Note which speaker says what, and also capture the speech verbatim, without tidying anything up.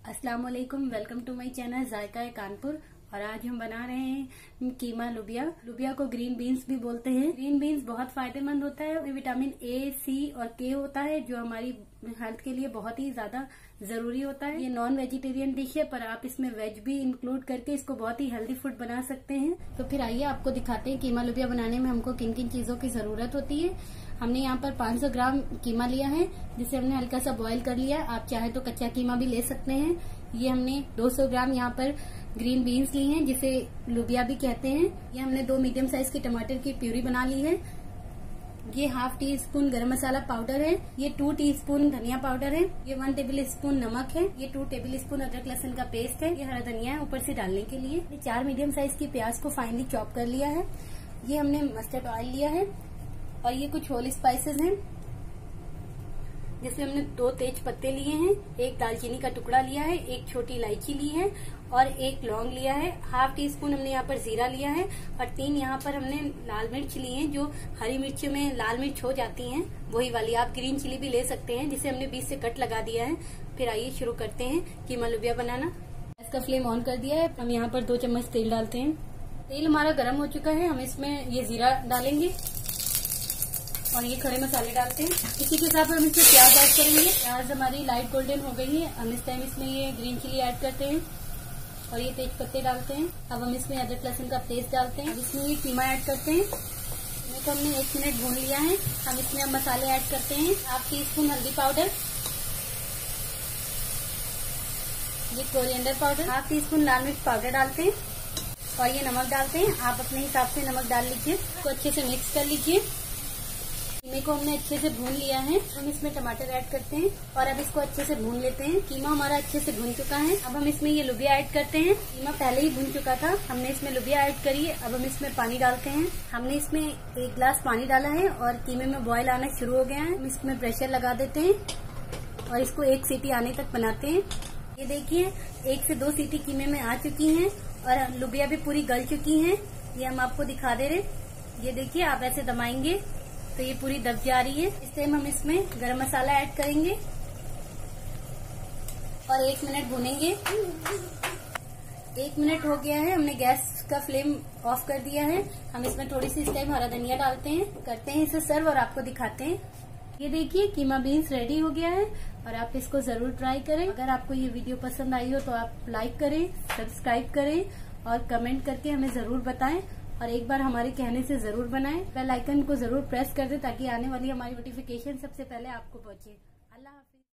Speaker 1: अस्सलाम वालेकुम, welcome to my channel जायका है कानपुर। और आज हम बना रहे हैं कीमा लुबिया। लुबिया को ग्रीन बीन्स भी बोलते हैं। ग्रीन बीन्स बहुत फायदेमंद होता है, विटामिन ए, सी और के होता है जो हमारी हेल्थ के लिए बहुत ही ज्यादा जरूरी होता है। ये नॉन वेजिटेरियन डिश है, पर आप इसमें वेज भी इंक्लूड करके इसको बहुत ही हेल्दी फूड बना सकते हैं। तो फिर आइए आपको दिखाते हैं कीमा लुबिया बनाने में हमको किन किन चीजों की जरूरत होती है। हमने यहाँ पर पाँच सौ ग्राम कीमा लिया है, जिसे हमने हल्का सा बॉईल कर लिया। आप चाहे तो कच्चा कीमा भी ले सकते हैं। ये हमने दो सौ ग्राम यहाँ पर ग्रीन बीन्स ली हैं, जिसे लुबिया भी कहते हैं। ये हमने दो मीडियम साइज की टमाटर की प्यूरी बना ली है। ये हाफ टी स्पून गरम मसाला पाउडर है। ये टू टीस्पून धनिया पाउडर है। ये वन टेबल स्पून नमक है। ये टू टेबल स्पून अदरक लहसुन का पेस्ट है। ये हरा धनिया है ऊपर से डालने के लिए। ये चार मीडियम साइज की प्याज को फाइनली चॉप कर लिया है। ये हमने मस्टर्ड ऑयल लिया है। और ये कुछ होल स्पाइसेस हैं, जिसमें हमने दो तेज पत्ते लिए हैं, एक दालचीनी का टुकड़ा लिया है, एक छोटी इलायची ली है और एक लौंग लिया है। हाफ टी स्पून हमने यहाँ पर जीरा लिया है और तीन यहाँ पर हमने लाल मिर्च ली है, जो हरी मिर्च में लाल मिर्च हो जाती हैं, वही वाली। आप ग्रीन चिली भी ले सकते हैं, जिसे हमने बीच से कट लगा दिया है। फिर आइए शुरू करते हैं कीमा लुबिया बनाना। गैस का फ्लेम ऑन कर दिया है। हम यहाँ पर दो चम्मच तेल डालते हैं। तेल हमारा गर्म हो चुका है। हम इसमें ये जीरा डालेंगे और ये खड़े मसाले डालते हैं। इसी के साथ हम इसमें प्याज ऐड करेंगे। प्याज हमारी लाइट गोल्डन हो गई है। हम इस टाइम इसमें ये ग्रीन चिली ऐड करते हैं और ये तेज पत्ते डालते हैं। अब हम इसमें अदरक लहसुन का पेस्ट डालते हैं। अब इसमें ये कीमा ऐड करते हैं। कीमे को हमने एक मिनट भून लिया है। हम इसमें अब मसाले ऐड करते हैं। हाफ टी स्पून हल्दी पाउडर, ये coriander powder, half teaspoon लाल मिर्च पाउडर डालते हैं और ये नमक डालते हैं। आप अपने हिसाब से नमक डाल लीजिए। इसको अच्छे से मिक्स कर लीजिए। कीमे को हमने अच्छे से भून लिया है। हम इसमें टमाटर ऐड करते हैं और अब इसको अच्छे से भून लेते हैं। कीमा हमारा अच्छे से भून चुका है। अब हम इसमें ये लुबिया ऐड करते हैं। कीमा पहले ही भून चुका था, हमने इसमें लुबिया ऐड करी। अब हम इसमें पानी डालते हैं। हमने इसमें एक गिलास पानी डाला है और कीमे में बॉयल आना शुरू हो गया है। हम इसमें प्रेशर लगा देते हैं और इसको एक सीटी आने तक बनाते हैं। ये देखिए, एक से दो सीटी कीमे में आ चुकी है और लुबिया भी पूरी गल चुकी है। ये हम आपको दिखा दे रहे। ये देखिए, आप ऐसे दबाएंगे तो ये पूरी दब जा रही है। इस टाइम हम इसमें गरम मसाला ऐड करेंगे और एक मिनट भूनेंगे। एक मिनट हो गया है। हमने गैस का फ्लेम ऑफ कर दिया है। हम इसमें थोड़ी सी इस टाइम हरा धनिया डालते हैं, करते हैं इसे सर्व और आपको दिखाते हैं। ये देखिए, कीमा बीन्स रेडी हो गया है और आप इसको जरूर ट्राई करें। अगर आपको ये वीडियो पसंद आई हो तो आप लाइक करें, सब्सक्राइब करें और कमेंट करके हमें जरूर बताएं। और एक बार हमारे कहने से जरूर बनाएं। बेल आइकन को जरूर प्रेस कर दें ताकि आने वाली हमारी नोटिफिकेशन सबसे पहले आपको पहुंचे।